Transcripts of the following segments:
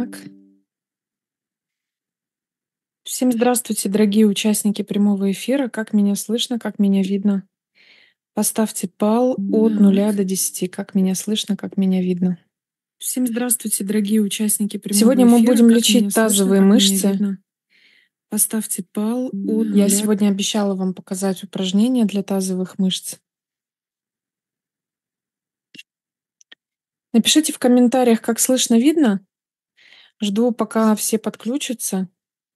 Так, всем здравствуйте, дорогие участники прямого эфира. Как меня слышно, как меня видно? Поставьте пал от 0 до 10. Как меня слышно, как меня видно? Всем здравствуйте, дорогие участники прямого Сегодня мы эфира. будем Как меня лечить слышно, тазовые как меня мышцы. видно? Поставьте пал от Я 0. сегодня обещала вам показать упражнения для тазовых мышц. Напишите в комментариях, как слышно, видно. Жду, пока все подключатся,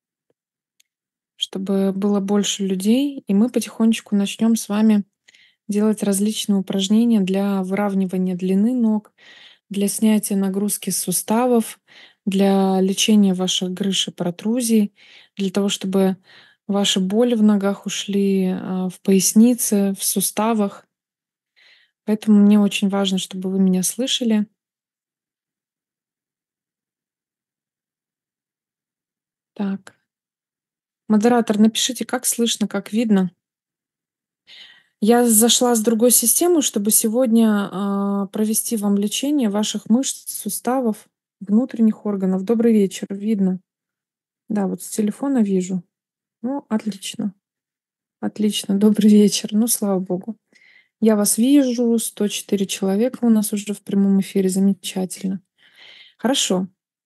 чтобы было больше людей, и мы потихонечку начнем с вами делать различные упражнения для выравнивания длины ног, для снятия нагрузки с суставов, для лечения ваших грыж и протрузий, для того, чтобы ваши боли в ногах ушли в пояснице, в суставах. Поэтому мне очень важно, чтобы вы меня слышали. Так. Модератор, напишите, как слышно, как видно. Я зашла с другой системы, чтобы сегодня провести вам лечение ваших мышц, суставов, внутренних органов. Добрый вечер, видно. Да, вот с телефона вижу. Ну, отлично. Отлично, добрый вечер. Ну, слава богу. Я вас вижу, 104 человека у нас уже в прямом эфире. Замечательно. Хорошо.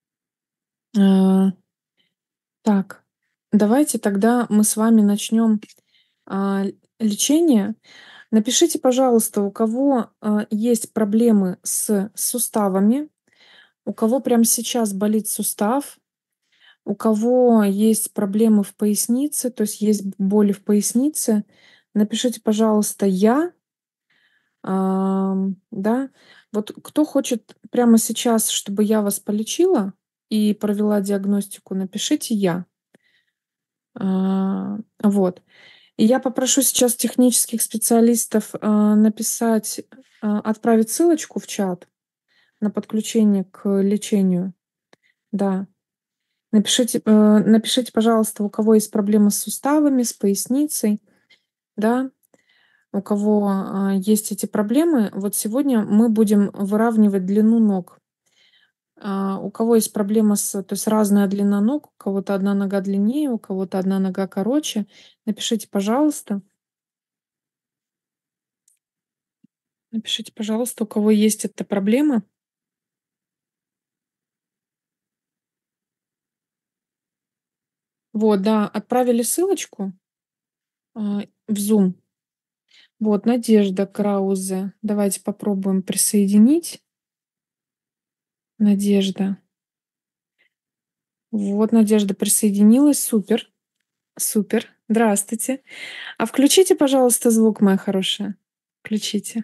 Так, давайте тогда мы с вами начнем лечение. Напишите, пожалуйста, у кого есть проблемы с суставами, у кого прямо сейчас болит сустав, у кого есть проблемы в пояснице, то есть есть боли в пояснице. Напишите, пожалуйста, я, да. Вот кто хочет прямо сейчас, чтобы я вас полечила и провела диагностику, напишите я. Вот. И я попрошу сейчас технических специалистов написать, отправить ссылочку в чат на подключение к лечению. Да. Напишите, пожалуйста, у кого есть проблемы с суставами, с поясницей, да, у кого есть эти проблемы. Вот сегодня мы будем выравнивать длину ног. У кого есть проблема то есть разная длина ног, у кого-то одна нога длиннее, у кого-то одна нога короче, напишите, пожалуйста. Напишите, пожалуйста, у кого есть эта проблема. Вот, да, отправили ссылочку в Zoom. Вот, Надежда Краузе. Давайте попробуем присоединить. Надежда. Вот, Надежда присоединилась. Супер. Супер. Здравствуйте. А включите, пожалуйста, звук, моя хорошая. Включите.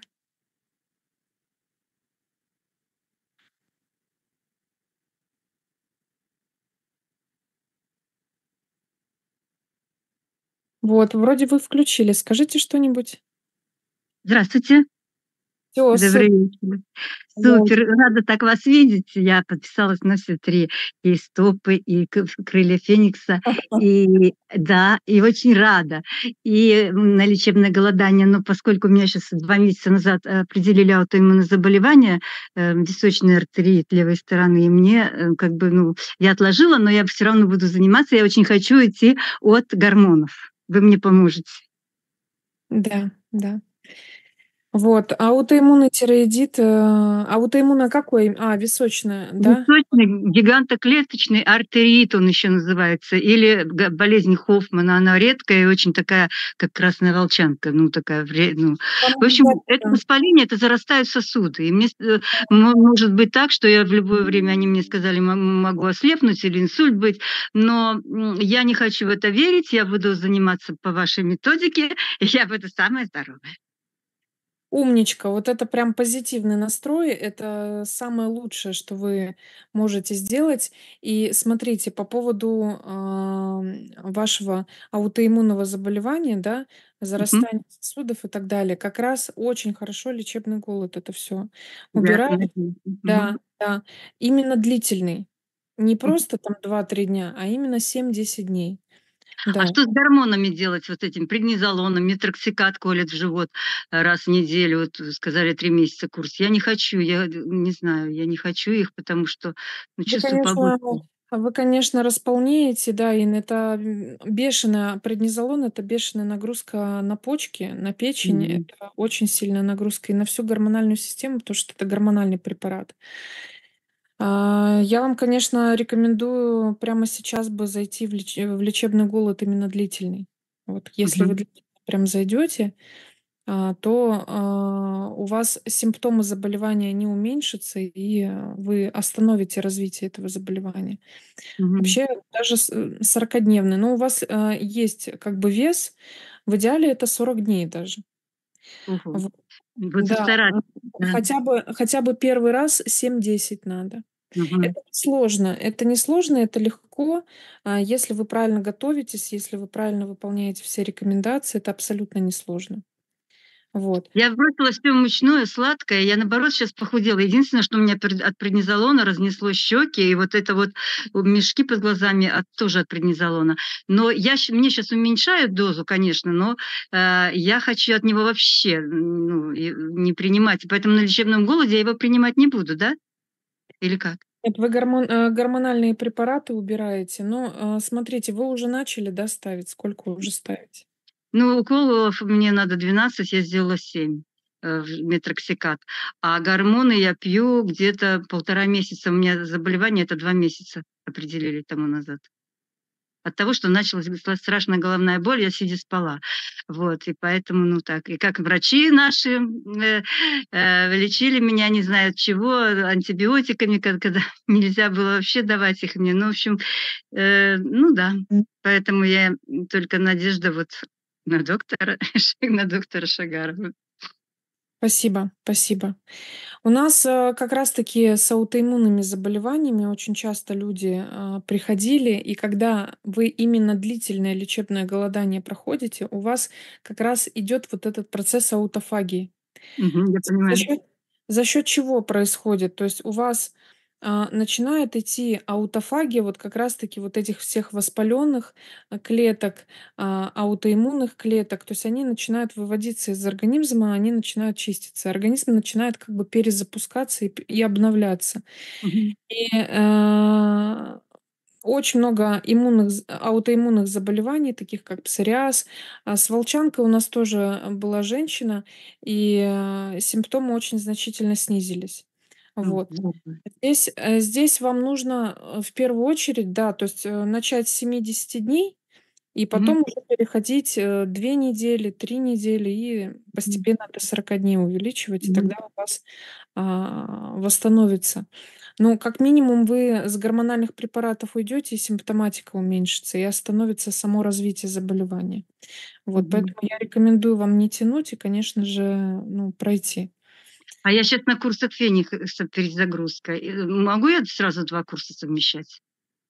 Вот, вроде вы включили. Скажите что-нибудь. Здравствуйте. Всё, Добрый вечер. Супер, рада так вас видеть. Я подписалась на все 3: и стопы, и крылья феникса. И да, и очень рада. И на лечебное голодание, но поскольку у меня сейчас 2 месяца назад определили аутоиммунное заболевание, височный артерит левой стороны, и мне, как бы, ну, я отложила, но я все равно буду заниматься. Я очень хочу уйти от гормонов. Вы мне поможете? Да, да. Вот, аутоиммунный тиреоидит, аутоиммунно какой? Височная, да? Височный гигантоклеточный артерит он еще называется, или болезнь Хоффмана. Она редкая и очень такая, как красная волчанка, ну, такая ну. В общем, это воспаление, это зарастают сосуды. И мне может быть так, что я в любое время, они мне сказали, могу ослепнуть или инсульт быть, но я не хочу в это верить, я буду заниматься по вашей методике, и я буду самая здоровая. Умничка. Вот это прям позитивный настрой. Это самое лучшее, что вы можете сделать. И смотрите, по поводу вашего аутоиммунного заболевания, да, Мгм. зарастания сосудов и так далее, как раз очень хорошо лечебный голод это все Я убирает. надеюсь. Мгм. Да, да. Именно длительный. Не Мгм. просто там 2-3 дня, а именно 7-10 дней. А Да. что с гормонами делать, вот этим преднизолоном, метроксикат колят в живот раз в неделю? Вот сказали 3 месяца курс. Я не хочу, я не знаю, я не хочу их, потому что, ну, Вы, чувствую конечно побочки. вы, конечно, располнеете, да, и это, бешеная преднизолон — это бешеная нагрузка на почки, на печень. Мгм. Это очень сильная нагрузка и на всю гормональную систему, потому что это гормональный препарат. Я вам, конечно, рекомендую прямо сейчас бы зайти в лечебный голод именно длительный. Вот если вы Мгм. длительно прям зайдете, то, у вас симптомы заболевания не уменьшатся, и, вы остановите развитие этого заболевания. Мгм. Вообще даже 40-дневный, но у вас, есть как бы вес, в идеале это 40 дней даже. Ого. Вот. Буду Да, стараться, да. хотя бы первый раз 7-10 надо. Мгм. Это несложно, это несложно, это легко. Если вы правильно готовитесь, если вы правильно выполняете все рекомендации, это абсолютно несложно. Вот. Я бросила всё мучное, сладкое. Я, наоборот, щас похудела. Единственное, что у меня от преднизолона разнесло щеки, и вот это вот мешки под глазами тоже от преднизолона. Но мне щас уменьшают дозу, конечно, но, я хочу от него вообще, ну, не принимать. Поэтому на лечебном голоде я его принимать не буду, да? Или как? Нет, вы гормональные препараты убираете, но, смотрите, вы уже начали, да, ставить? Сколько вы уже ставите? Ну, уколов мне надо 12, я сделала 7, метроксикат. А гормоны я пью где-то 1,5 месяца. У меня заболевание это 2 месяца определили тому назад. От того, что началась страшная головная боль, я сидя спала. Вот, и поэтому, ну, так. И как врачи наши, лечили меня не знаю от чего, антибиотиками, когда нельзя было вообще давать их мне. Ну, в общем, ну да. Поэтому я только надежда вот на доктора, на доктора Шагарова. Спасибо, спасибо. У нас, как раз таки с аутоиммунными заболеваниями очень часто люди, приходили, и когда вы именно длительное лечебное голодание проходите, у вас как раз идет вот этот процесс аутофагии. Мгм, я За понимаю. счет за счет чего происходит? То есть у вас, начинает идти аутофагия вот как раз таки вот этих всех воспаленных, клеток, аутоиммунных клеток. То есть они начинают выводиться из организма, они начинают чиститься. Организм начинает как бы перезапускаться и обновляться. Мгм. И, очень много аутоиммунных заболеваний, таких как псориаз. С волчанкой у нас тоже была женщина, и, симптомы очень значительно снизились. Вот. Здорово. Здесь вам нужно, в первую очередь, да, то есть, начать с 70 дней и Мгм. потом уже переходить, 2 недели, 3 недели и Мгм. постепенно до 40 дней увеличивать, и Мгм. тогда у вас, восстановится. Ну, как минимум, вы с гормональных препаратов уйдете, и симптоматика уменьшится, и остановится само развитие заболевания. Вот, Мгм. поэтому я рекомендую вам не тянуть и, конечно же, ну, пройти. А я щас на курсах Феникса перезагрузка. Могу я сразу 2 курса совмещать?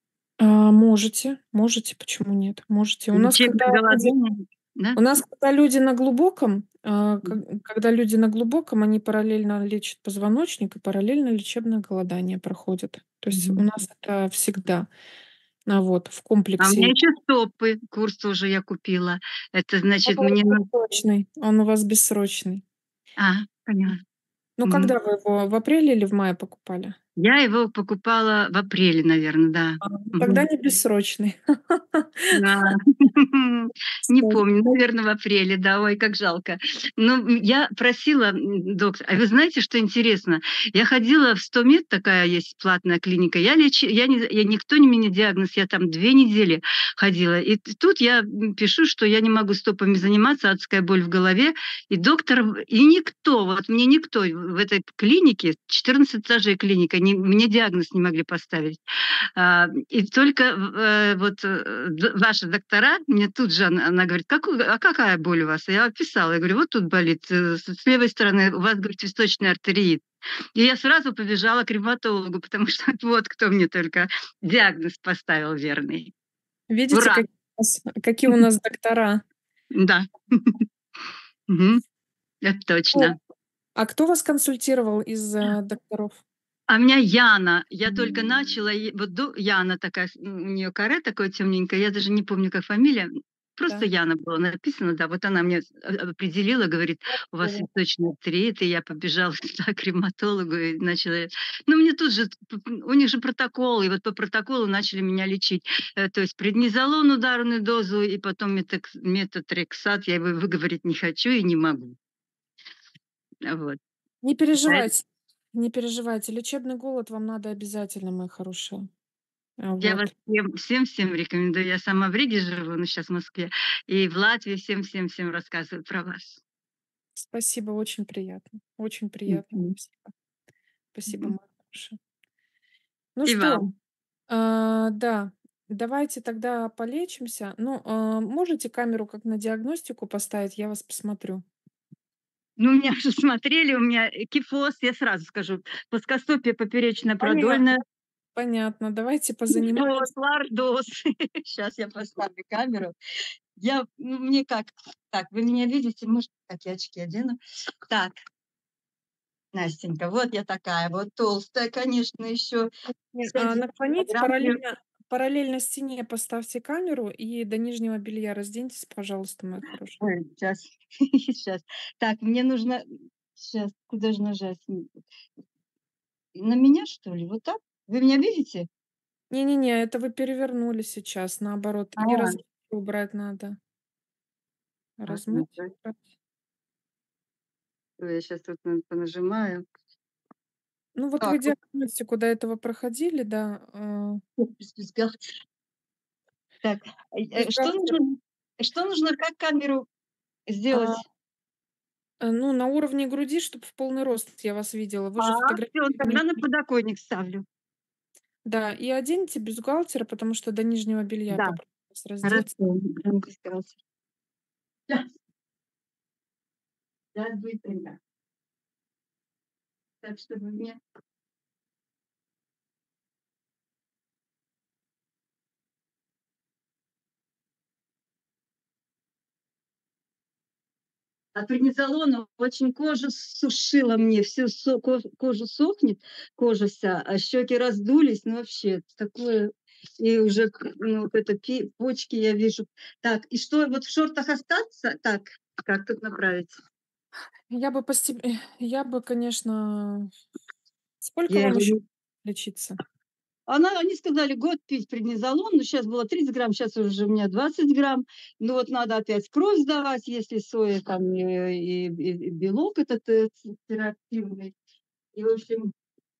Можете, почему нет? Можете. Лечебное голодание, да? У нас, когда люди на глубоком, Мгм. они параллельно лечат позвоночник и параллельно лечебное голодание проходят. То есть у Мгм. нас это всегда, вот, в А у меня комплексе. еще стопы, курс тоже я купила. Это Он значит, у вас мне ну бессрочный. Он у вас бессрочный. поняла. Ну, Мгм. когда вы его, в апреле или в мае покупали? Я его покупала в апреле, наверно, да. Тогда Мгм. не бессрочный. Да. Не помню, наверно, в апреле, да. Ой, как жалко. Ну, я просила, доктора. А вы знаете, что интересно? Я ходила в 100 мед, такая есть платная клиника. Никто не мне диагноз, я там 2 недели ходила. И тут я, пишу, что я не могу стопами заниматься, адская боль в голове. И никто, вот мне никто в этой клинике, 14 этажей клиника, мне диагноз не могли поставить. И только ваши доктора, мне тут же она говорит: "А какая боль у вас?" Я описала. Я говорю: "Вот тут болит, с левой стороны, у вас, говорит, височный артериит". И я сразу побежала к ревматологу, потому что вот кто мне только диагноз поставил верный. Видите, Ура! какие у нас доктора? Да. Мгм. Это Ну, точно. а кто вас консультировал из, докторов? А у меня Яна. Я только начала, и вот Яна такая, у нее каре такое темненькое, я даже не помню, как фамилия. Просто Да. Яна была написано, да. Вот она мне определила, говорит, у вас Здорово. источный артрит, и я побежала туда к ревматологу и начала. Ну, мне тут же, у них же протокол, и вот по протоколу начали меня лечить. То есть преднизолон, ударную дозу, и потом метотрексат. Я его выговорить не хочу и не могу. Вот. Не переживайте, не переживайте. Лечебный голод вам надо обязательно, моя хорошая. Я вас Вот. всем рекомендую. Я сама в Риге живу, но сейчас в Москве. И в Латвии всем рассказываю про вас. Спасибо, очень приятно. Очень приятно. Мгм. Спасибо. Спасибо, Мгм. моя хорошая. Ну И что, вам. да, давайте тогда полечимся. Ну, можете камеру как на диагностику поставить, я вас посмотрю. Ну, меня уже смотрели, у меня кифоз, я сразу скажу, плоскостопие поперечно-продольное, Понятно, понятно. Давайте кифоз, позанимаемся. лордоз. Сейчас я поставлю камеру. Мне как? Так, вы меня видите? Может, так, я очки одену. Так, Настенька, вот я такая, вот толстая, конечно, еще садись Наклонить килограмм. параллельно стене поставьте камеру и до нижнего белья разденьтесь, пожалуйста, моя хорошая. Ой, сейчас, сейчас. Так, мне нужно сейчас, куда же нажать? На меня, что ли? Вот так? Вы меня видите? Не-не-не, это вы перевернули сейчас, наоборот. А, И размытие убрать надо. так, Размытие убрать. я сейчас тут понажимаю. Ну, вот Так, вы диагностику до этого проходили, да, без бюстгальтера. Так, бюстгальтер. что нужно, как камеру А, сделать? ну, на уровне груди, чтобы в полный рост я вас видела. Вы же Всё, фотографировали. тогда на подоконник ставлю. Да, и оденьте бюстгальтер, потому что до нижнего белья Да, попрошу вас раздеться. хорошо. Щас, щас быстренько. Так, чтобы мне. А преднизолона очень кожу сушила мне, всю кожу сохнет, кожа вся, а щеки раздулись, ну вообще такое, и уже, ну, вот это почки я вижу. Так, и что, вот в шортах остаться? Так, как тут направить? Я бы, конечно. Сколько Я вам его еще не. лечиться? Они сказали год пить преднизолон, но сейчас было 30 грамм, сейчас уже у меня 20 грамм. Ну вот надо опять кровь сдавать, если соя там и белок этот терапевтивный. И, в общем,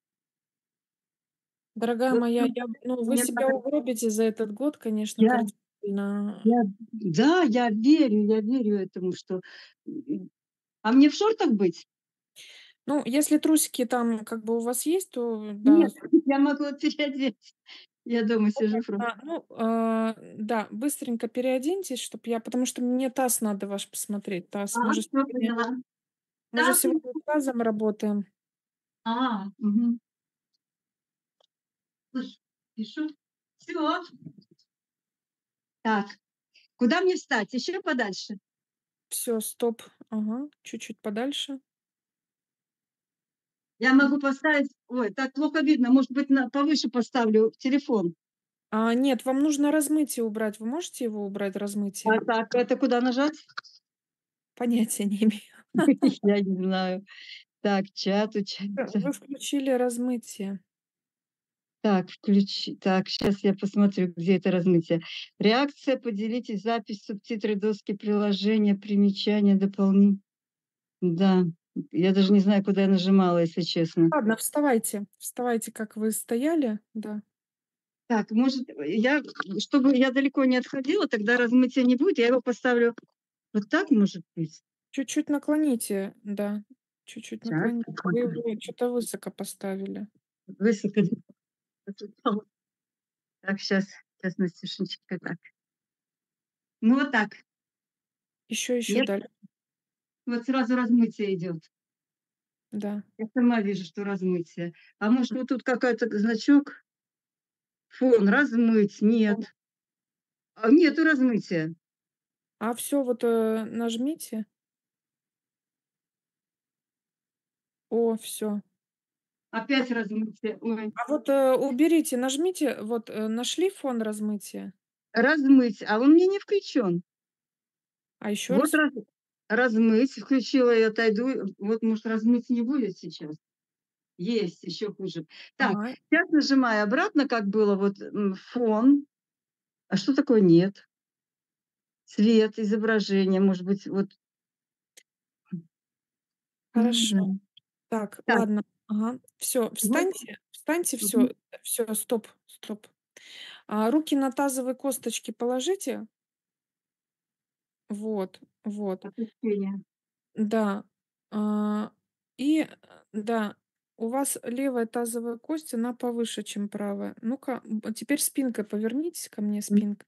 Дорогая вот моя, вы мне себя надо. угробите за этот год, конечно, Я кардинально. да, я верю этому, что а мне в шортах быть? Ну, если трусики там как бы у вас есть, то да. Нет, я могу переодеть. Я дома сижу просто. Да, быстренько переоденьтесь, потому что мне таз надо ваш посмотреть. Таз. Мы же Всё сегодня поняла. мы же Так, сегодня с тазом работаем. мгм. Слушай, пишу. Всё. Так, куда мне встать? Еще подальше? Все, стоп. Ага, чуть-чуть подальше. Я могу поставить. Ой, так плохо видно. Может быть, повыше поставлю телефон. Нет, вам нужно размытие убрать. Вы можете его убрать, размытие? Так, это куда нажать? Понятия не имею. Я не знаю. Так, чат, Вы включили размытие. Так, Так, сейчас я посмотрю, где это размытие. Реакция, поделитесь, запись, субтитры, доски, приложения, примечания, дополнить. Да, я даже не знаю, куда я нажимала, если честно. Ладно, вставайте. Вставайте, как вы стояли. Да. Так, может, чтобы я далеко не отходила, тогда размытия не будет, я его поставлю вот так, может быть? Чуть-чуть наклоните, да. Чуть-чуть Щас, наклоните. Вы чё-то высоко поставили. высоко. Так, сейчас, Настюшенька, так. Ну, вот так. Еще Нет? дальше. Вот сразу размытие идет. Да. Я сама вижу, что размытие. А может, вот тут какой-то значок? Фон, размыть, нет. Нету размытия. А все, вот, нажмите. О, все. Опять размытие. Ой. А вот, уберите, нажмите, вот, нашли фон размытия? Размыть, а он мне не включен. А еще Вот раз? размыть, включила и отойду. Вот, может, размыть не будет сейчас? Есть, еще хуже. Так, Ага. сейчас нажимаю обратно, как было, вот, фон. А что такое нет? Цвет, изображение, может быть, вот. Хорошо. Мгм. Так, Так, ладно. Ага. Все, вот. встаньте, Мгм. все, стоп, стоп. Руки на тазовые косточки положите. Вот, вот. Опущение. Да. А, и, да, у вас левая тазовая кость, она повыше, чем правая. Ну-ка, теперь спинкой повернитесь ко мне, М. спинкой.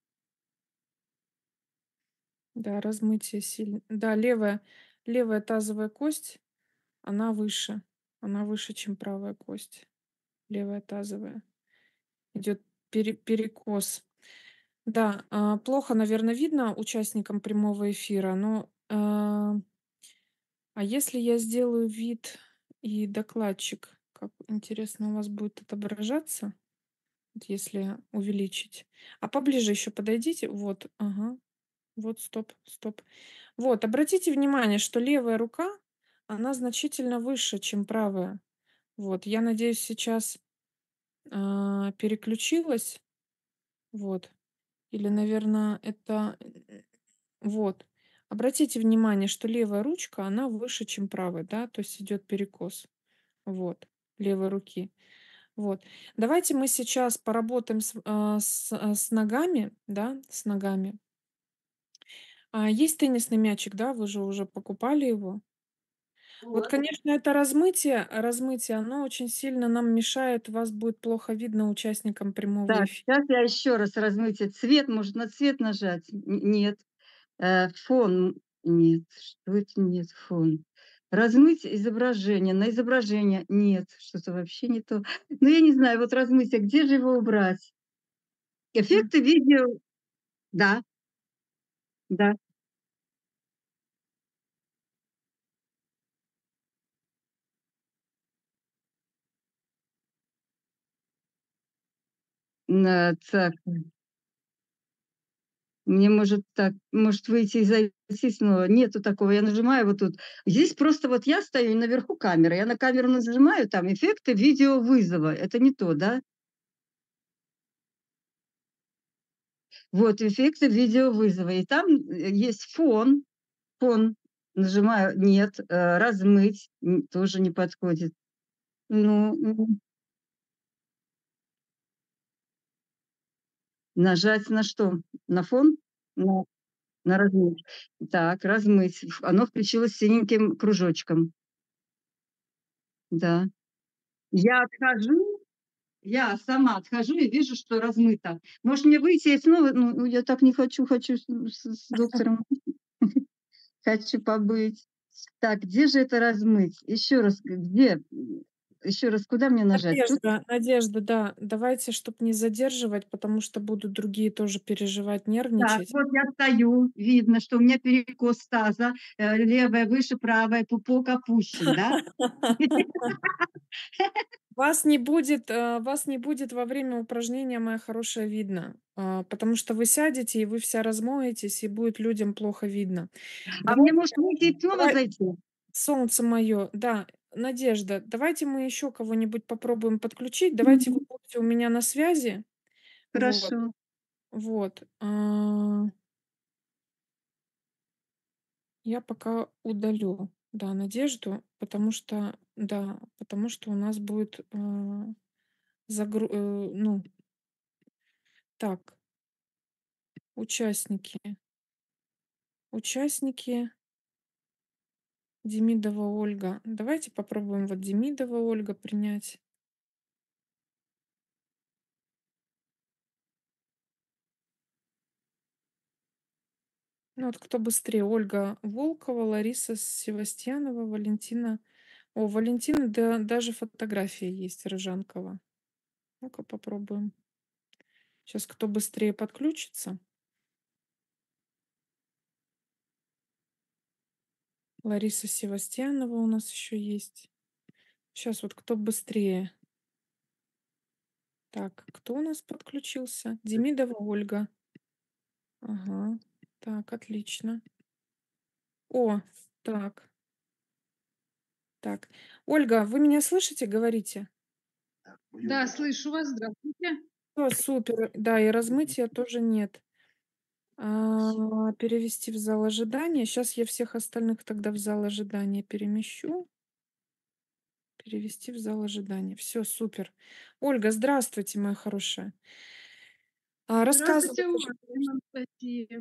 Да, размытие сильно. Да, левая тазовая кость, она выше. Она выше, чем правая кость. Левая тазовая. Идет перекос. Да, плохо, наверное, видно участникам прямого эфира, но, если я сделаю вид и докладчик, как интересно у вас будет отображаться, вот если увеличить. А поближе еще подойдите. Вот, ага. Вот, стоп, стоп. Вот, обратите внимание, что левая рука, она значительно выше, чем правая. Вот, я надеюсь, сейчас, переключилась. Вот. Или, наверное, это, вот. Обратите внимание, что левая ручка, она выше, чем правая, да, то есть идет перекос. Вот, левой руки. Вот. Давайте мы сейчас поработаем с ногами, да, с ногами. Есть теннисный мячик, да, вы же уже покупали его. Вот, Вот. конечно, это размытие, оно очень сильно нам мешает, вас будет плохо видно участникам прямого Так, эфира. сейчас я еще раз размытие. Цвет, может, на цвет нажать? Нет. Фон. Нет. Что это нет? Фон. Размыть изображение. На изображение. Нет. Что-то вообще не то. Ну, я не знаю, вот размытие, где же его убрать? М. Эффекты видео. Да, да. Так, мне может так, может выйти и зайти снова. Нету такого. Я нажимаю вот тут. Здесь просто вот я стою, и наверху камера. Я на камеру нажимаю, там эффекты видеовызова. Это не то, да? Вот эффекты видеовызова. И там, есть фон. Фон. Нажимаю нет, размыть, тоже не подходит. Ну, нажать на что? На фон? На на размыть. Так, размыть. Оно включилось синеньким кружочком. Да. Я отхожу, я сама отхожу и вижу, что размыто. Может, мне выйти и снова? Ну, я так не хочу, хочу с доктором. Хочу побыть. Так, где же это размыть? Еще раз, где? Еще раз, куда мне нажать? Тут? Надежда, да. Давайте, чтобы не задерживать, потому что будут другие тоже переживать, Так, нервничать. вот я стою, видно, что у меня перекос таза, левая выше, правая, пупок опущен, да? Вас не будет во время упражнения, моя хорошая, видно, потому что вы сядете, и вы вся размоетесь, и будет людям плохо видно. А мне, Давайте может, выйти и снова давай зайти? солнце мое, да, Надежда, давайте мы еще кого-нибудь попробуем подключить. Давайте вы Мгм. будете у меня на связи. Вот, Хорошо. вот. Я пока удалю, да, Надежду, потому что у нас будет, ну, так, участники. Участники Демидова Ольга. Давайте попробуем вот Демидова Ольга принять. Ну вот кто быстрее? Ольга Волкова, Лариса Севастьянова, Валентина. О, Валентины даже фотография есть Рыжанкова. Ну-ка попробуем. Сейчас кто быстрее подключится? Лариса Севастьянова у нас еще есть. Сейчас вот кто быстрее. Так, кто у нас подключился? Демидова Ольга. Ага. Так, отлично. О, так, так. Ольга, вы меня слышите? Говорите. Да, слышу вас. Здравствуйте. О, супер. Да, и размытия тоже нет. Перевести в зал ожидания. Сейчас я всех остальных тогда в зал ожидания перемещу. Перевести в зал ожидания. Все, супер. Ольга, здравствуйте, моя хорошая. Здравствуйте, Рассказывайте, уважаемая Анастасия.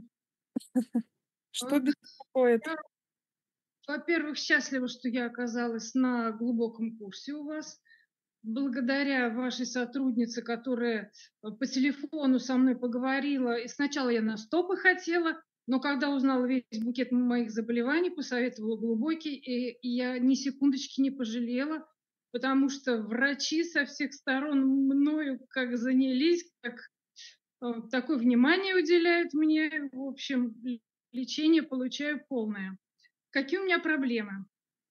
что А, беспокоит? Я, во-первых, счастлива, что я оказалась на глубоком курсе у вас. Благодаря вашей сотруднице, которая по телефону со мной поговорила, и сначала я на стопы хотела, но когда узнала весь букет моих заболеваний, посоветовала глубокий, и я ни секундочки не пожалела, потому что врачи со всех сторон мною как занялись, как такое внимание уделяют мне. В общем, лечение получаю полное. Какие у меня проблемы?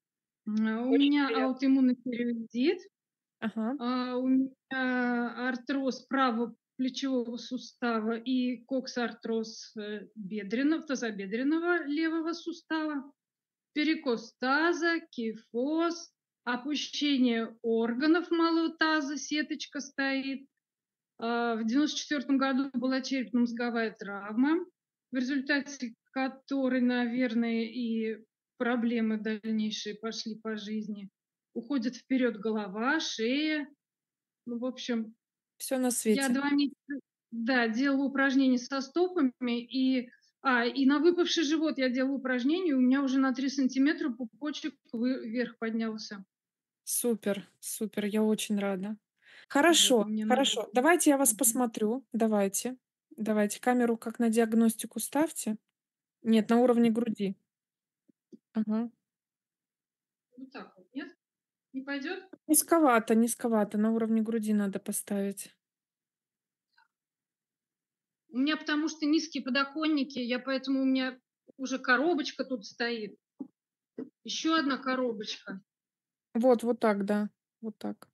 У Очень меня приятно. аутоиммунный тиреоидит, Ага, у меня артроз правого плечевого сустава и коксартроз бедренного, тазобедренного левого сустава, перекос таза, кифоз, опущение органов малого таза, сеточка стоит. В 94 году была черепно-мозговая травма, в результате которой, наверное, и проблемы дальнейшие пошли по жизни. Уходит вперед голова, шея. Ну, в общем, все на я свете. 2 месяца, да, делала упражнения со стопами, и на выпавший живот я делала упражнения, у меня уже на 3 сантиметра пупочек вверх поднялся. Супер, супер, я очень рада. Вот Хорошо, мне надо. хорошо. Давайте я вас Мгм. посмотрю. Давайте. Давайте. Камеру как на диагностику ставьте. Нет, на уровне груди. Ага. Вот так вот, нет? Не пойдет? Низковато, низковато. На уровне груди надо поставить. У меня потому что низкие подоконники, поэтому у меня уже коробочка тут стоит. Еще одна коробочка. Вот, вот так, да. Вот так.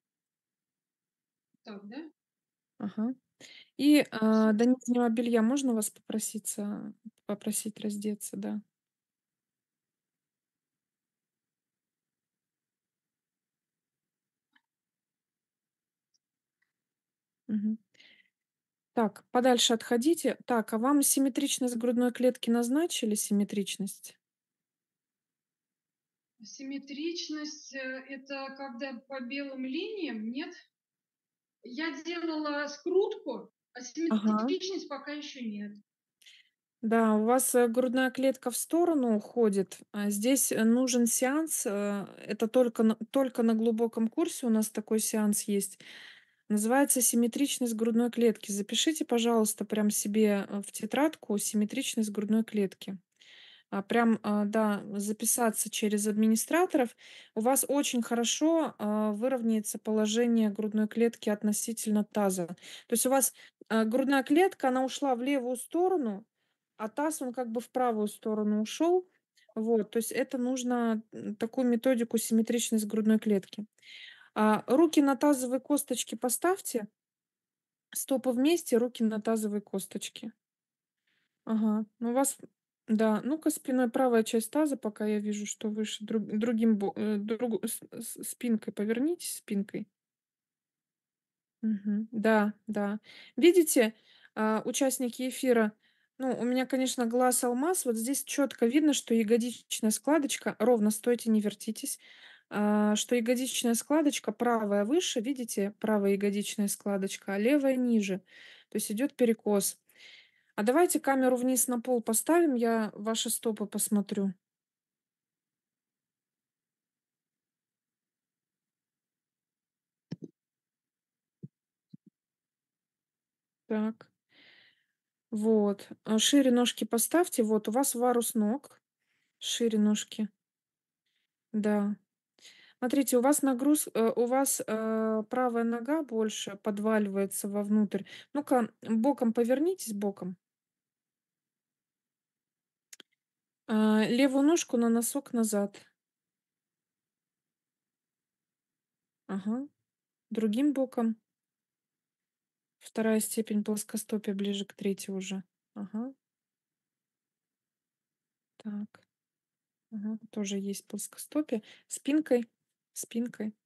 Так, да? Ага. И Всё. до нижнего белья можно вас попросить раздеться, да? Мгм. Так, подальше отходите. Так, а вам симметричность грудной клетки назначили? Симметричность? Симметричность, это когда по белым линиям, нет? Я делала скрутку, а Ага. симметричность пока еще нет. Да, у вас, грудная клетка в сторону уходит, а здесь, нужен сеанс. Это только на глубоком курсе у нас такой сеанс есть. Называется "Симметричность грудной клетки". Запишите, пожалуйста, прям себе, в тетрадку "Симметричность грудной клетки". Да, записаться через администраторов. У вас очень хорошо, выровняется положение грудной клетки относительно таза. То есть у вас, грудная клетка, она ушла в левую сторону, а таз, он как бы в правую сторону ушел. Вот, то есть это нужно, такую методику симметричность грудной клетки. Руки на тазовые косточки поставьте, стопы вместе, руки на тазовые косточки. Ага, ну у вас да, ну-ка спиной правая часть таза, пока я вижу, что выше, другим спинкой повернитесь, спинкой. Мгм. Да, да. Видите, участники эфира, ну, у меня, конечно, глаз алмаз, вот здесь четко видно, что ягодичная складочка, ровно стойте, не вертитесь, что ягодичная складочка правая выше, видите, правая ягодичная складочка, а левая ниже. То есть идет перекос. А давайте камеру вниз на пол поставим, я ваши стопы посмотрю. Так, вот. Шире ножки поставьте. Вот у вас варус ног. Шире ножки. Да. Смотрите, у вас правая нога больше подваливается вовнутрь. Ну-ка, боком повернитесь, боком. Левую ножку на носок назад. Ага. Другим боком. Вторая степень плоскостопия ближе к третьей уже. Ага. Так. Ага. Тоже есть плоскостопие. Спинкой. Спинкой.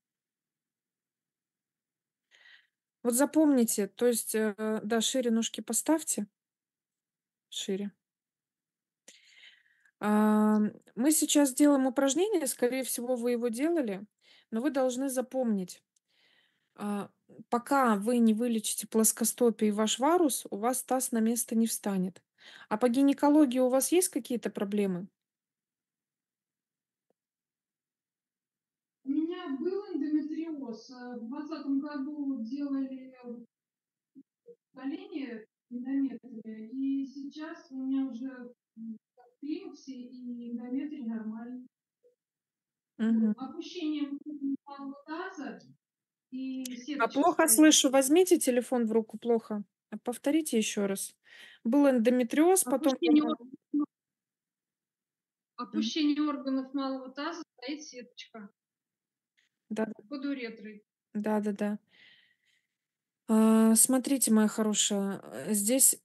Вот запомните, то есть, да, шире ножки поставьте. Шире. Мы сейчас делаем упражнение, скорее всего, вы его делали, но вы должны запомнить, а, пока вы не вылечите плоскостопие и ваш варус, у вас таз на место не встанет. А по гинекологии у вас есть какие-то проблемы? У меня был эндометриоз. В 2020 году делали удаление эндометрия, и сейчас у меня уже климаксе и эндометрий нормальный. Мгм. Опущение малого таза и А сеточка плохо стоит. слышу. Возьмите телефон в руку, плохо. Повторите еще раз. Был эндометриоз, потом Опущение, Мгм. опущение органов малого таза, стоит сеточка Да, под уретрой. да-да-да. Смотрите, моя хорошая, здесь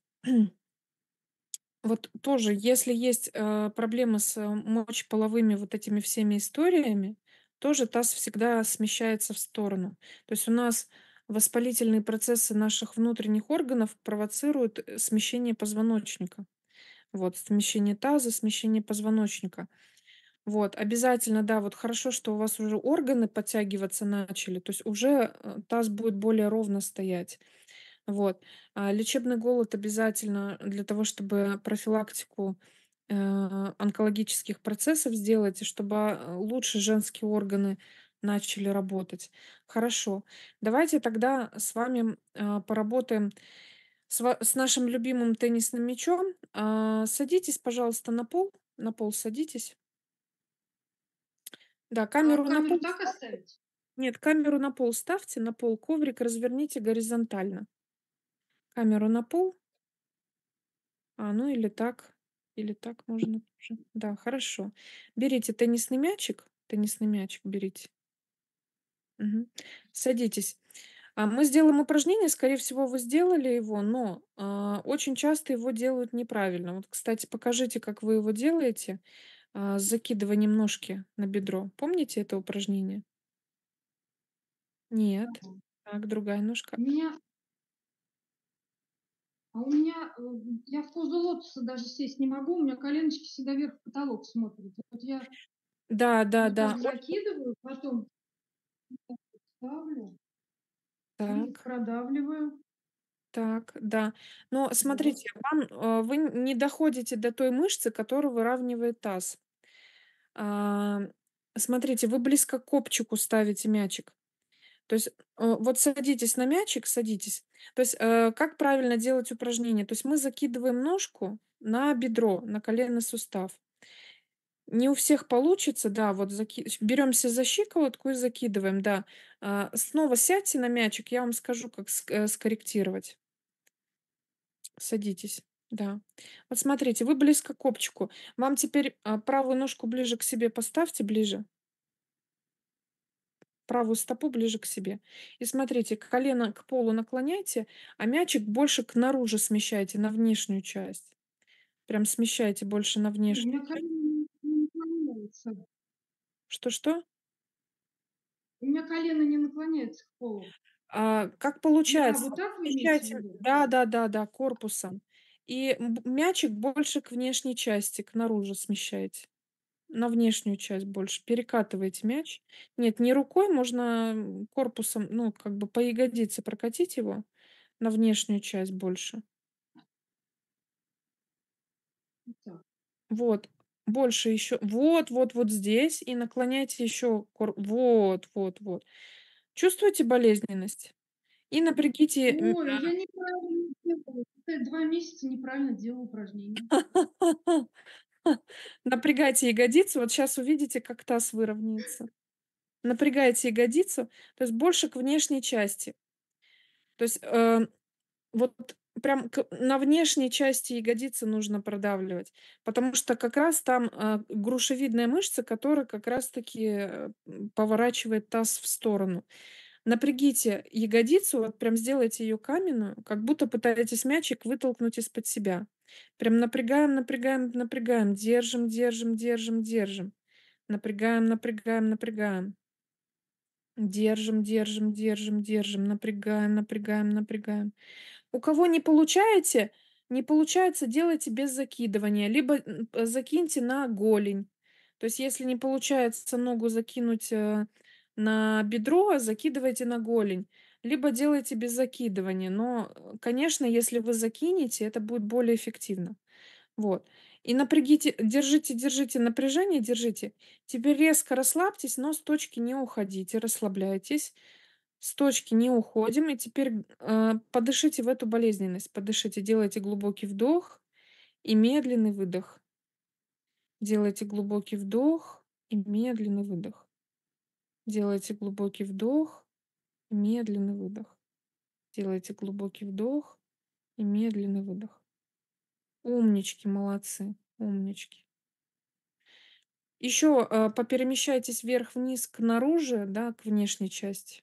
вот тоже, если есть, проблемы с, мочеполовыми вот этими всеми историями, тоже таз всегда смещается в сторону. То есть у нас воспалительные процессы наших внутренних органов провоцируют, смещение позвоночника. Вот, смещение таза, смещение позвоночника. Вот, обязательно, да, вот хорошо, что у вас уже органы подтягиваться начали, то есть уже, таз будет более ровно стоять. Вот. Лечебный голод обязательно для того, чтобы профилактику, онкологических процессов сделать, и чтобы, лучше женские органы начали работать. Хорошо. Давайте тогда с вами, поработаем с нашим любимым теннисным мячом. Садитесь, пожалуйста, на пол. На пол садитесь. Да, А камеру на камеру пол так ставьте. оставить? Нет, камеру на пол ставьте, на пол коврик разверните горизонтально. Камеру на пол. Ну или так можно тоже. Да, хорошо. Берите теннисный мячик берите. Мгм. Садитесь. Мы сделаем упражнение, скорее всего, вы сделали его, но, очень часто его делают неправильно. Вот, кстати, покажите, как вы его делаете, с закидыванием ножки на бедро. Помните это упражнение? Нет. Ага. Так, другая У ножка. меня, я в позу лотоса даже сесть не могу, у меня коленочки всегда вверх в потолок смотрят. Вот я Да, да, вот да. так закидываю, потом вот так ставлю и Так. продавливаю. Так, да. Но Вот. смотрите, вы не доходите до той мышцы, которая выравнивает таз. А, Смотрите, вы близко к копчику ставите мячик. То есть, вот садитесь на мячик, садитесь. То есть, как правильно делать упражнение? То есть мы закидываем ножку на бедро, на коленный сустав. Не у всех получится, да, вот беремся за щиколотку и закидываем, да. Снова сядьте на мячик, я вам скажу, как скорректировать. Садитесь. Да. Вот смотрите, вы близко к копчику. Вам теперь, правую ножку ближе к себе поставьте, ближе. Правую стопу ближе к себе. И смотрите, колено к полу наклоняйте, а мячик больше к наружу смещайте, на внешнюю часть. Прям смещайте больше на У внешнюю меня часть. колено не наклоняется. Что-что? У меня колено не наклоняется к полу. Как получается? Вот так вы имеете в Смещайте, виду? да-да-да-да, корпусом. И мячик больше к внешней части, к наружу смещайте. На внешнюю часть больше. Перекатываете мяч. Нет, не рукой, можно, корпусом, ну, как бы по ягодице прокатить его на внешнюю часть больше. Вот так. Вот. Больше еще. Вот здесь. И наклоняйте еще. Вот, вот, вот. Чувствуете болезненность? И напрягите. Ой, а я неправильно делаю. Я 2 месяца неправильно делаю упражнения. Напрягайте ягодицу. Вот сейчас увидите, как таз выровняется. Напрягайте ягодицу, то есть больше к внешней части. То есть, вот прям на внешней части ягодицы нужно продавливать, потому что как раз там, грушевидная мышца, которая как раз таки, поворачивает таз в сторону. Напрягите ягодицу, вот прям сделайте ее каменную, как будто пытаетесь мячик вытолкнуть из-под себя. Прям напрягаем, напрягаем, напрягаем, держим, держим, держим, держим. Напрягаем, напрягаем, напрягаем. Держим, держим, держим, держим, напрягаем, напрягаем, напрягаем. У кого не получается, делайте без закидывания, либо закиньте на голень. То есть, если не получается ногу закинуть на бедро, закидывайте на голень, либо делайте без закидывания. Но, конечно, если вы закинете, это будет более эффективно. Вот. И напрягите, держите, держите напряжение, держите. Теперь резко расслабьтесь, но с точки не уходите, расслабляйтесь. С точки не уходим. И теперь подышите в эту болезненность. Подышите, делайте глубокий вдох и медленный выдох. Делайте глубокий вдох и медленный выдох. Делайте глубокий вдох и медленный выдох. Делайте глубокий вдох и медленный выдох. Умнички, молодцы, умнички. Еще поперемещайтесь вверх-вниз к наружу, да, к внешней части.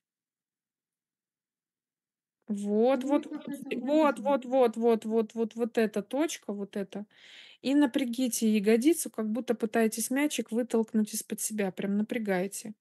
Вот, вот, Вот это вот, удобно. вот эта точка, вот это. И напрягите ягодицу, как будто пытаетесь мячик вытолкнуть из-под себя. Прям напрягайте.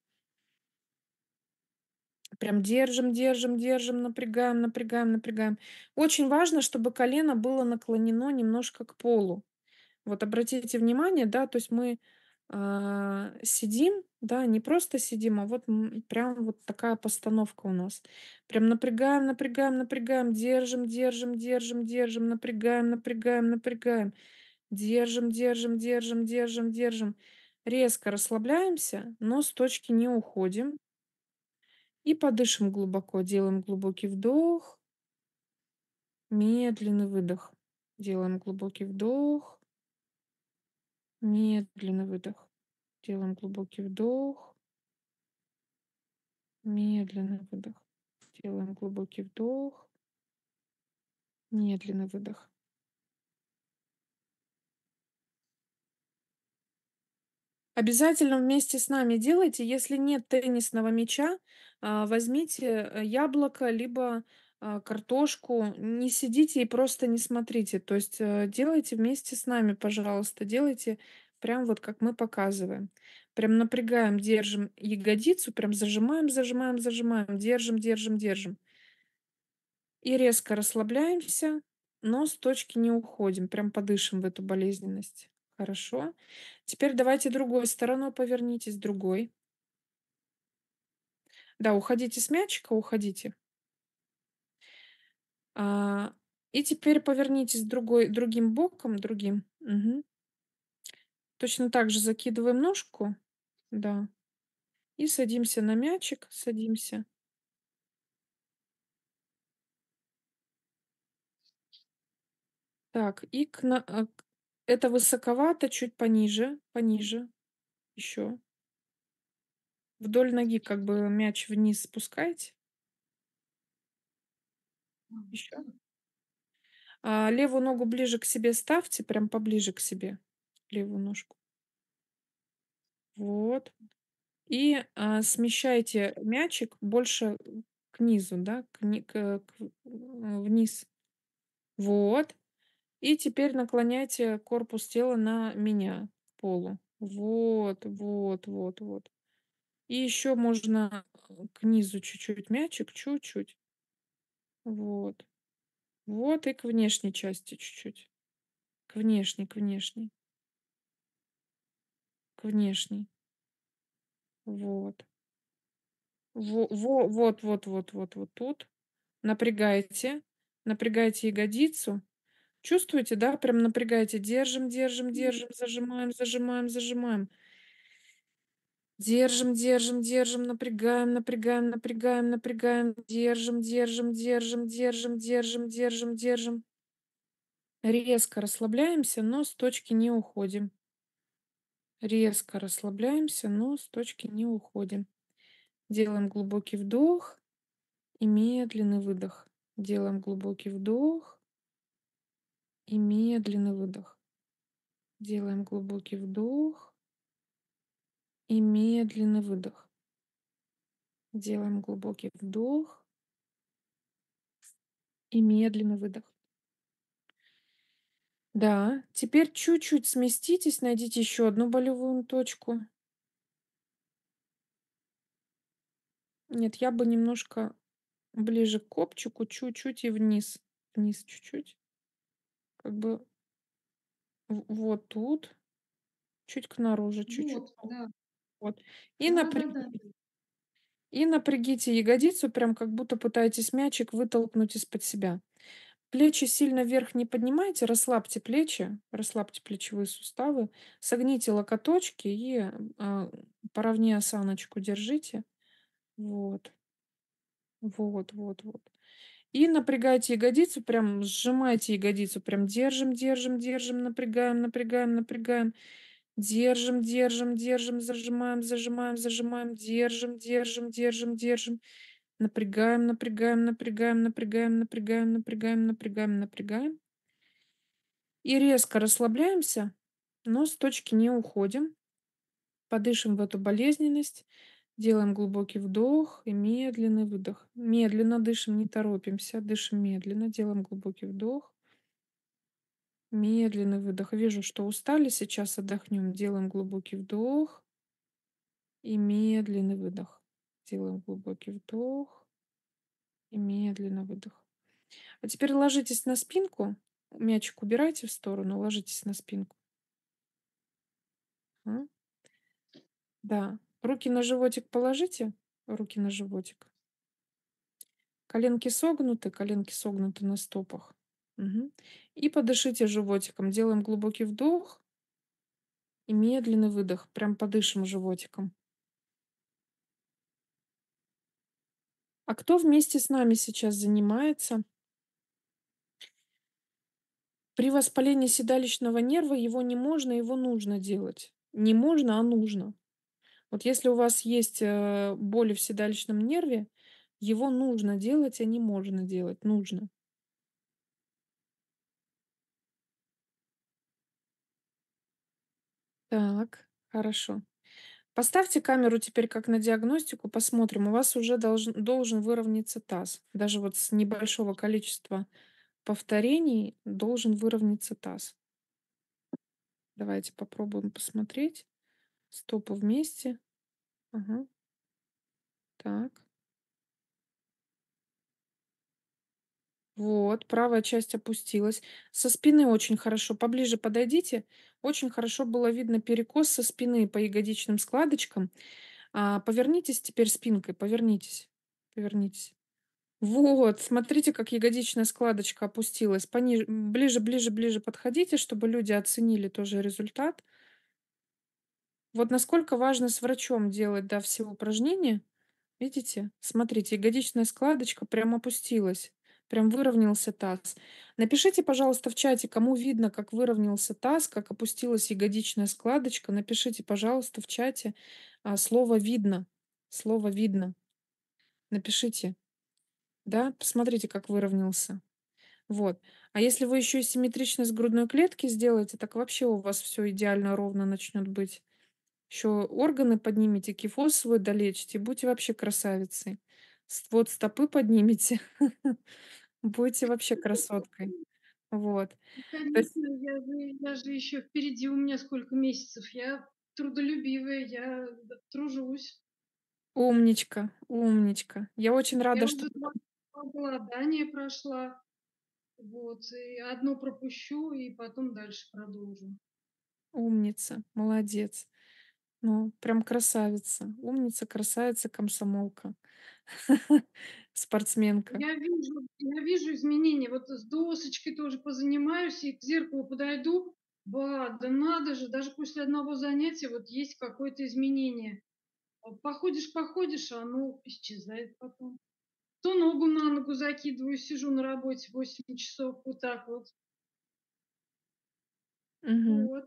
Прям держим, держим, держим, напрягаем, напрягаем, напрягаем. Очень важно, чтобы колено было наклонено немножко к полу. Вот обратите внимание, да, то есть мы сидим, да, не просто сидим, а вот прям вот такая постановка у нас. Прям напрягаем, напрягаем, напрягаем, держим, держим, держим, держим, напрягаем, напрягаем, напрягаем, держим, держим, держим, держим, держим. Резко расслабляемся, но с точки не уходим. И подышим глубоко. Делаем глубокий вдох, медленный выдох. Делаем глубокий вдох, медленный выдох. Делаем глубокий вдох, медленный выдох. Делаем глубокий вдох, медленный выдох. Обязательно вместе с нами делайте. Если нет теннисного мяча, возьмите яблоко, либо картошку. Не сидите и просто не смотрите. То есть делайте вместе с нами, пожалуйста. Делайте прям вот как мы показываем. Прям напрягаем, держим ягодицу, прям зажимаем, зажимаем, зажимаем, держим, держим, держим. И резко расслабляемся, но с точки не уходим. Прям подышим в эту болезненность. Хорошо. Теперь давайте другой стороной повернитесь, другой. Да, уходите с мячика, уходите. А, и теперь повернитесь другим боком, другим. Мгм. Точно так же закидываем ножку, да, и садимся на мячик, садимся. Так, и это высоковато, чуть пониже, пониже, еще. Вдоль ноги как бы мяч вниз спускайте. Еще. Левую ногу ближе к себе ставьте, прям поближе к себе, левую ножку. Вот. И смещайте мячик больше к низу, да, вниз. Вот. И теперь наклоняйте корпус тела на меня, к полу. Вот, вот, вот, вот. И еще можно к низу чуть-чуть мячик, чуть-чуть. Вот. Вот и к внешней части чуть-чуть. К внешней, к внешней, к внешней. Вот. Вот тут. Напрягайте. Напрягайте ягодицу. Чувствуете, да? Прям напрягайте. Держим, держим, держим, зажимаем, зажимаем, зажимаем. Держим, держим, держим, напрягаем, напрягаем, напрягаем, напрягаем. Держим, держим, держим, держим, держим, держим, держим. Резко расслабляемся, но с точки не уходим. Резко расслабляемся, но с точки не уходим. Делаем глубокий вдох и медленный выдох. Делаем глубокий вдох и медленный выдох. Делаем глубокий вдох и медленный выдох. Делаем глубокий вдох и медленный выдох. Да, теперь чуть-чуть сместитесь, найдите еще одну болевую точку. Нет, я бы немножко ближе к копчику, чуть-чуть и вниз. Вниз чуть-чуть. Как бы вот тут, чуть к наружу, чуть-чуть. Вот, да. Вот. И Да-да-да. напрягите ягодицу, прям как будто пытаетесь мячик вытолкнуть из-под себя. Плечи сильно вверх не поднимайте, расслабьте плечевые суставы, согните локоточки и поровнее осаночку держите. Вот, вот. И напрягайте ягодицу, прям сжимайте ягодицу, прям держим, напрягаем. Держим, зажимаем, держим. Напрягаем. И резко расслабляемся, но с точки не уходим. Подышим в эту болезненность. Делаем глубокий вдох и медленный выдох. Медленно дышим, не торопимся. Дышим медленно. Делаем глубокий вдох. Медленный выдох. Вижу, что устали. Сейчас отдохнем. Делаем глубокий вдох и медленный выдох. Делаем глубокий вдох и медленно выдох. А теперь ложитесь на спинку. Мячик убирайте в сторону, ложитесь на спинку. А? Да. Руки на животик положите. Руки на животик. Коленки согнуты на стопах. Мгм. И подышите животиком. Делаем глубокий вдох и медленный выдох. Прям подышим животиком. А кто вместе с нами сейчас занимается? При воспалении седалищного нерва его не можно, его нужно делать. Не можно, а нужно. Вот если у вас есть боли в седалищном нерве, его нужно делать, а не можно делать. Нужно. Так, хорошо. Поставьте камеру теперь как на диагностику, посмотрим. У вас уже должен выровняться таз. Даже вот с небольшого количества повторений должен выровняться таз. Давайте попробуем посмотреть. Стопы вместе. Ага. Так. Вот, правая часть опустилась. Со спины очень хорошо. Поближе подойдите. Очень хорошо было видно перекос со спины по ягодичным складочкам. Повернитесь теперь спинкой. Повернитесь. Вот, смотрите, как ягодичная складочка опустилась. Ближе подходите, чтобы люди оценили тоже результат. Вот насколько важно с врачом делать, да, все упражнения. Видите? Смотрите, ягодичная складочка прям опустилась, прям выровнялся таз. Напишите, пожалуйста, в чате, кому видно, как выровнялся таз, как опустилась ягодичная складочка. Напишите, пожалуйста, в чате слово «видно». Слово «видно». Напишите. Да, посмотрите, как выровнялся. Вот. А если вы еще и симметричность грудной клетки сделаете, так вообще у вас все идеально ровно начнет быть. Еще органы поднимите, кифоз свой долечите, будете вообще красавицей. Вот стопы поднимите, будете вообще красоткой. Вот. То есть Конечно, я же еще впереди у меня сколько месяцев. Я трудолюбивая, я тружусь. умничка. Я очень рада, Я что уже 2 голодания прошла. Вот, и одно пропущу, и потом дальше продолжу. умница, молодец. Ну, прям красавица. Умница, красавица, комсомолка. Спортсменка. Я вижу изменения. Вот с досочкой тоже позанимаюсь и к зеркалу подойду. Да надо же, даже после одного занятия вот есть какое-то изменение. Походишь, а оно исчезает потом. То ногу на ногу закидываю, сижу на работе 8 часов, вот так вот. Мгм. Вот.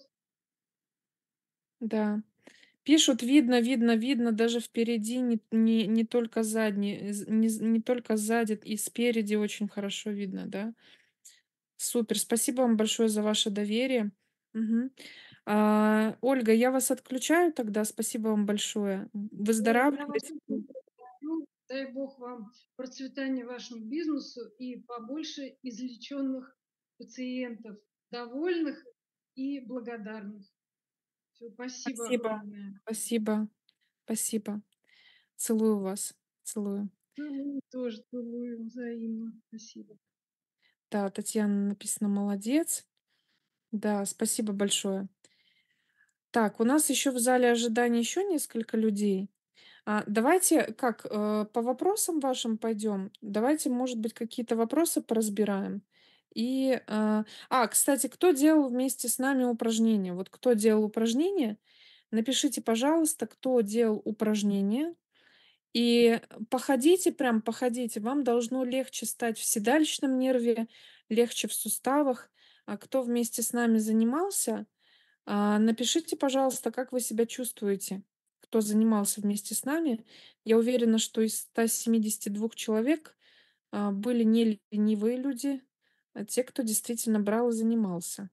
Да. Пишут: видно, даже впереди, не только задний, не только сзади, и спереди очень хорошо видно, да. Супер. Спасибо вам большое за ваше доверие. Мгм. Ольга, я вас отключаю тогда. Спасибо вам большое. Я вас Выздоравливайте. очень благодарю. Дай Бог вам процветания вашему бизнесу и побольше излеченных пациентов, довольных и благодарных. Всё, спасибо Спасибо. огромное. Спасибо. Спасибо. Целую вас. Целую. Целую тоже, целую взаимно. Спасибо. Да, Татьяна написано молодец. Да, спасибо большое. Так, у нас еще в зале ожидания еще несколько людей. Давайте как, по вопросам вашим пойдем? Давайте, может быть, какие-то вопросы поразбираем. Кстати, кто делал вместе с нами упражнения? Вот кто делал упражнения, напишите, пожалуйста, кто делал упражнения. И походите, прям походите. Вам должно легче стать в седалищном нерве, легче в суставах. А кто вместе с нами занимался, напишите, пожалуйста, как вы себя чувствуете, кто занимался вместе с нами. Я уверена, что из 172 человек были не ленивые люди, а те, кто действительно брал и занимался.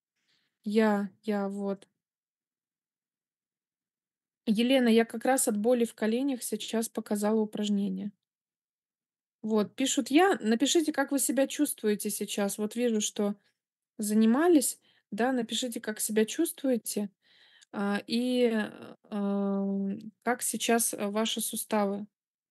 Вот. Елена, я как раз от боли в коленях сейчас показала упражнение. Вот, пишут я. Напишите, как вы себя чувствуете сейчас. Вот вижу, что занимались, да, напишите, как себя чувствуете. Как сейчас, ваши суставы.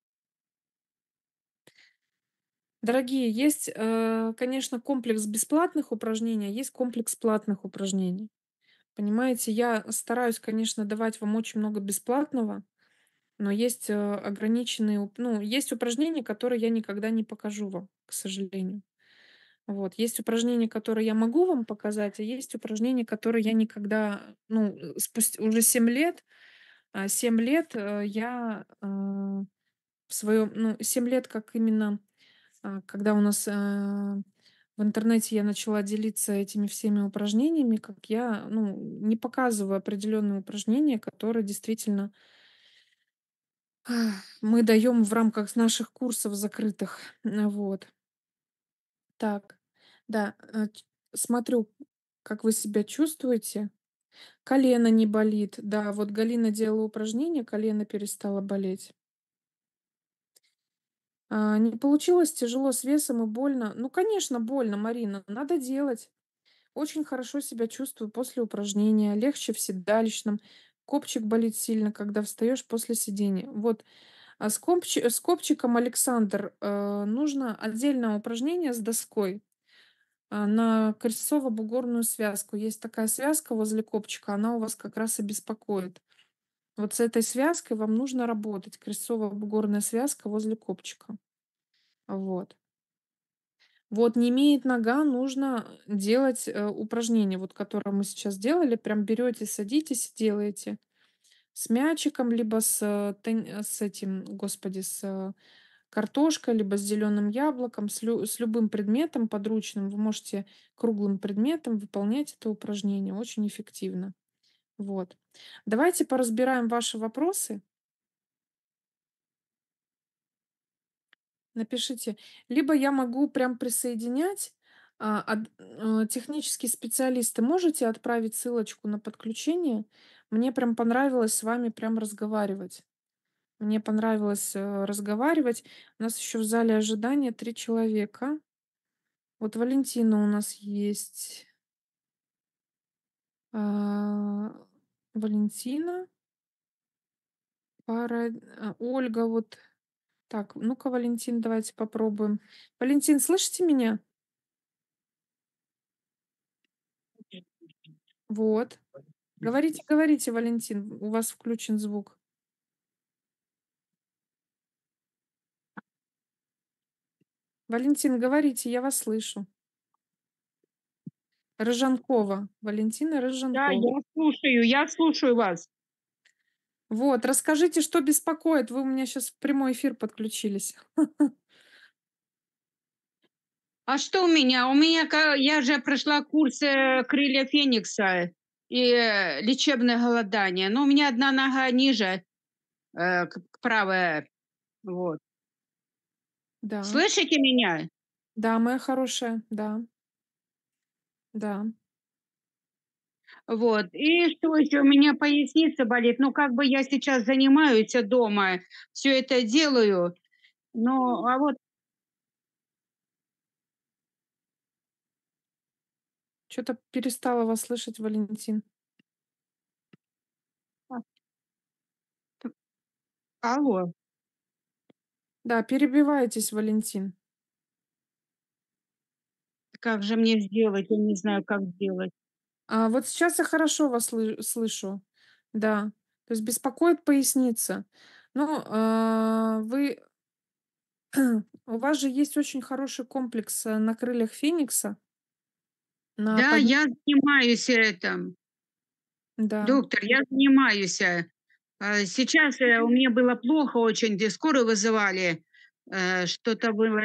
Дорогие, есть, конечно, комплекс бесплатных упражнений, а есть комплекс платных упражнений. Понимаете, я стараюсь, конечно, давать вам очень много бесплатного, но есть, есть упражнения, которые я никогда не покажу вам, к сожалению. Вот. Есть упражнения, которые я могу вам показать, а есть упражнения, которые я никогда, уже 7 лет, 7 лет, в своем, 7 лет, как именно, когда у нас, в интернете я начала делиться этими всеми упражнениями, как я, не показываю определенные упражнения, которые действительно, мы даем в рамках наших курсов закрытых. Вот. Так, да, смотрю, как вы себя чувствуете. Колено не болит. Да, вот Галина делала упражнение, колено перестало болеть. Не получилось, тяжело с весом и больно. Ну, конечно, больно, Марина, надо делать. Очень хорошо себя чувствую после упражнения, легче в седалищном. Копчик болит сильно, когда встаешь после сидения. Вот, с копчиком, Александр, нужно отдельное упражнение с доской на крестцово-бугорную связку. Есть такая связка возле копчика, она у вас как раз и беспокоит. Вот с этой связкой вам нужно работать. Крестцово-бугорная связка возле копчика. Вот. Вот, не имеет нога, нужно делать, упражнение, вот которое мы сейчас делали. Прям берете, садитесь и делаете. С мячиком, либо с этим, господи, картошкой, либо с зеленым яблоком, с любым предметом подручным. Вы можете круглым предметом выполнять это упражнение. Очень эффективно. Вот. Давайте поразбираем ваши вопросы. Напишите. Либо я могу прям присоединять. Технические специалисты, можете отправить ссылочку на подключение? Мне прям понравилось с вами прям разговаривать. Мне понравилось разговаривать. У нас еще в зале ожидания 3 человека. Вот Валентина у нас есть. Валентина, Ольга, вот. Так, ну-ка, Валентин, давайте попробуем. Валентин, слышите меня? Вот. Говорите, говорите, Валентин, у вас включен звук. Валентин, говорите, я вас слышу. Рыжанкова. Валентина Да, Рыжанкова. я слушаю вас. Вот, расскажите, что беспокоит. Вы у меня сейчас в прямой эфир подключились. А что у меня? Я же прошла курс крылья Феникса и лечебное голодание. Но у меня одна нога ниже, правая. Вот. Да, Слышите меня? да, моя хорошая, да. Да. Вот. И что еще? У меня поясница болит. Ну, как бы я сейчас занимаюсь дома, все это делаю. Но, а вот Что то перестала вас слышать, Валентин. а, алло, Да, перебиваетесь, Валентин. как же мне сделать? Я не знаю, как сделать. А вот сейчас я хорошо вас слышу. Да. То есть беспокоит поясница. Ну, вы у вас же есть очень хороший комплекс, на крыльях феникса, на Да, подн я занимаюсь этим. да. Доктор, я занимаюсь. Сейчас, у меня было плохо очень, где скорую вызывали, что-то было,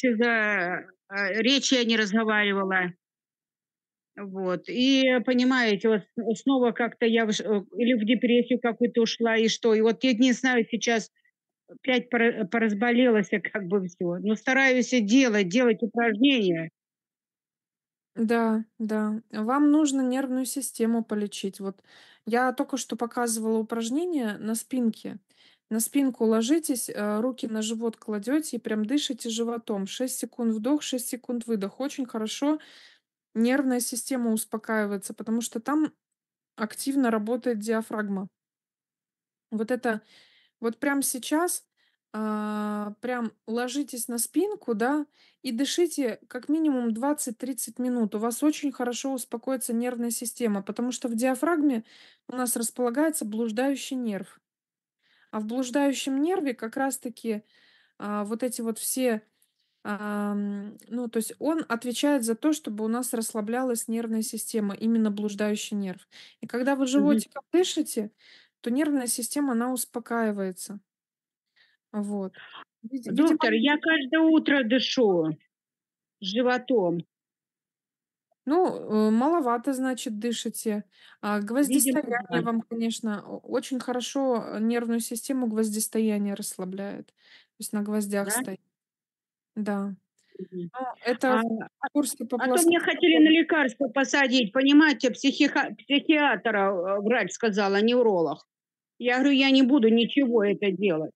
речь я не разговаривала. Вот. И понимаете, вот снова как-то я или в депрессию какую-то ушла, и что. И вот я не знаю, сейчас опять поразболелась я как бы все. Но стараюсь делать упражнения. Да, да. Вам нужно нервную систему полечить. Вот я только что показывала упражнение на спинке. На спинку ложитесь, руки на живот кладете и прям дышите животом. 6 секунд вдох, 6 секунд выдох. Очень хорошо нервная система успокаивается, потому что там активно работает диафрагма. Вот это вот прямо сейчас, прям ложитесь на спинку, да, и дышите как минимум 20-30 минут. У вас очень хорошо успокоится нервная система, потому что в диафрагме у нас располагается блуждающий нерв. А в блуждающем нерве как раз-таки вот эти вот все, ну, то есть он отвечает за то, чтобы у нас расслаблялась нервная система, именно блуждающий нерв. И когда вы Мгм. животиком дышите, то нервная система, она успокаивается. Вот. Видимо, Доктор, я каждое утро дышу животом. ну, маловато, значит, дышите. Видимо, Гвоздистояние да. вам, конечно, очень хорошо нервную систему гвоздистояние расслабляет. То есть на гвоздях Да? стоит. Да. Мгм. Ну, это А в курсе по а то мне хотели на плоскостопию. лекарство посадить, понимаете, психиатра, врач сказал, а невролог. Я говорю: "Я не буду ничего это делать".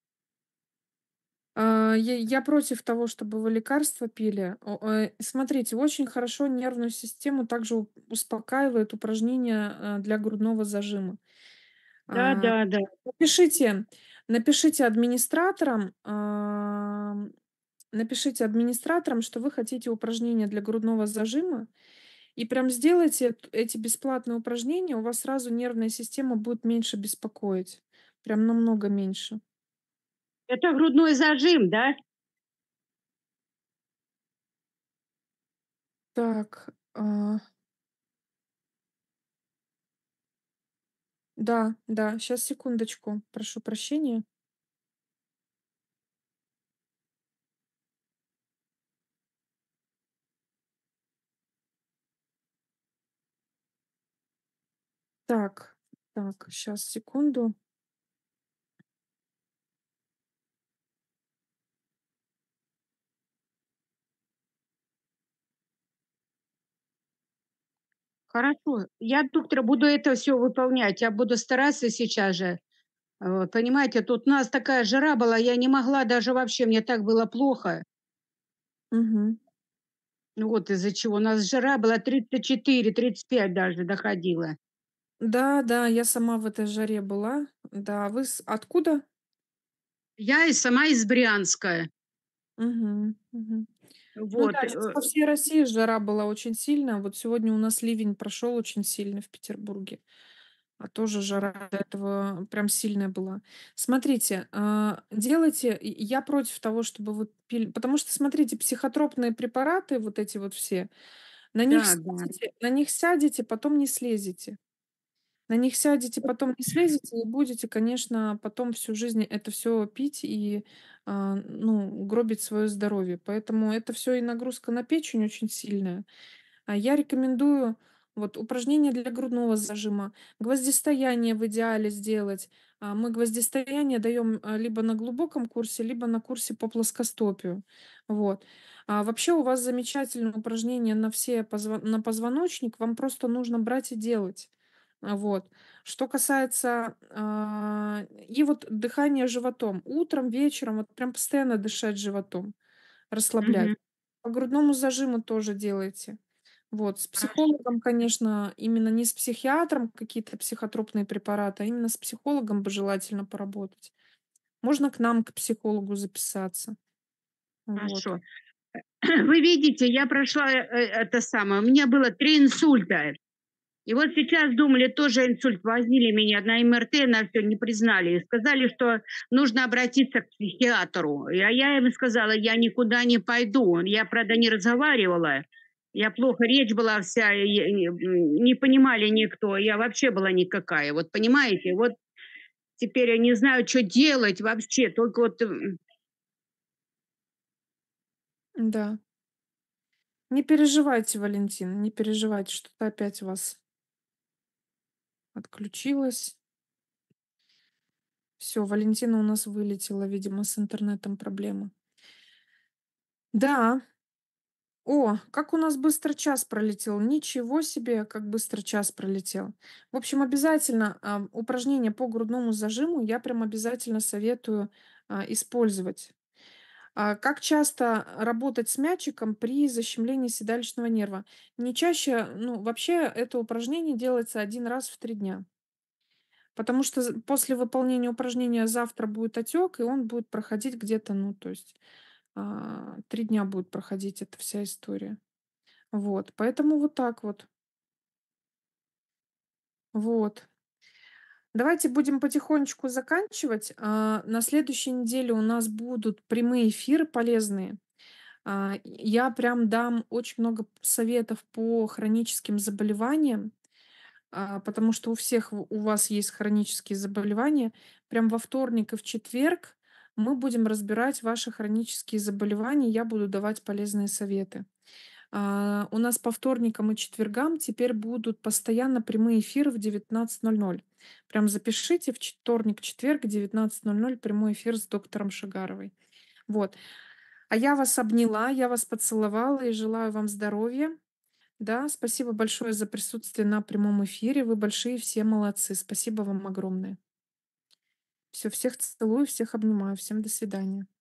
Я против того, чтобы вы лекарства пили. Смотрите, очень хорошо нервную систему также успокаивает упражнения для грудного зажима. А, Да-да-да. Напишите, напишите администраторам, что вы хотите упражнения для грудного зажима, и прям сделайте эти бесплатные упражнения, у вас сразу нервная система будет меньше беспокоить, прям намного меньше. Это грудной зажим, да? Так, да, да, сейчас секундочку, прошу прощения. Так, так, сейчас секунду. Хорошо. Я, доктор, буду это все выполнять. Я буду стараться сейчас же. Вот, понимаете, тут у нас такая жара была, я не могла даже вообще, мне так было плохо. Мгм. Ну вот из-за чего. У нас жара была 34-35 даже доходила. Да, да, я сама в этой жаре была. Да, вы откуда? Я и сама из Брянска. Мгм, мгм. Ну Вот, да, сейчас по всей России жара была очень сильная. Вот сегодня у нас ливень прошел очень сильный в Петербурге, а тоже жара до этого прям сильная была. Смотрите, делайте, я против того, чтобы вы пили, потому что, смотрите, психотропные препараты, вот эти вот все, да, да. на них сядете, потом не слезете. На них сядете, потом не слезете и будете, конечно, потом всю жизнь это все пить и, ну, гробить свое здоровье. Поэтому это все и нагрузка на печень очень сильная. Я рекомендую Вот упражнения для грудного зажима, гвоздистояние в идеале сделать. Мы гвоздистояние даем либо на глубоком курсе, либо на курсе по плоскостопию. Вот. Вообще у вас замечательное упражнение на на позвоночник, вам просто нужно брать и делать. Вот. Что касается и вот дыхание животом. Утром, вечером, вот прям постоянно дышать животом, расслаблять. Мгм. По грудному зажиму тоже делайте. Вот. С Хорошо. психологом, конечно, именно не с психиатром какие-то психотропные препараты, а именно с психологом бы желательно поработать. Можно к нам, к психологу записаться. Вот. Хорошо. Вы видите, я прошла это самое. У меня было 3 инсульта. И вот сейчас думали, тоже инсульт. Возили меня на МРТ, на все не признали. И сказали, что нужно обратиться к психиатру. Я им сказала, я никуда не пойду. Я, правда, не разговаривала. Я плохо, речь была вся, не понимали никто. Я вообще была никакая. Вот понимаете, вот теперь я не знаю, что делать вообще. Только вот Да. Не переживайте, Валентин, не переживайте, что-то опять у вас отключилось. Все, Валентина у нас вылетела, видимо, с интернетом проблема. Да. О, как у нас быстро час пролетел. Ничего себе, как быстро час пролетел. В общем, обязательно упражнения по грудному зажиму я прям обязательно советую использовать. Как часто работать с мячиком при защемлении седалищного нерва? Не чаще, ну, вообще это упражнение делается 1 раз в 3 дня. Потому что после выполнения упражнения завтра будет отек, и он будет проходить где-то, ну, то есть 3 дня будет проходить эта вся история. Вот, поэтому вот так вот. Вот. Давайте будем потихонечку заканчивать. На следующей неделе у нас будут прямые эфиры полезные. Я прям дам очень много советов по хроническим заболеваниям, потому что у всех у вас есть хронические заболевания. Прям во вторник и в четверг мы будем разбирать ваши хронические заболевания. Я буду давать полезные советы. У нас по вторникам и четвергам теперь будут постоянно прямые эфиры в 19:00. Прям запишите в вторник, четверг, 19:00 прямой эфир с доктором Шагаровой. Вот. А я вас обняла, я вас поцеловала и желаю вам здоровья. Да, спасибо большое за присутствие на прямом эфире. Вы большие, все молодцы. Спасибо вам огромное. Все, всех целую, всех обнимаю. Всем до свидания.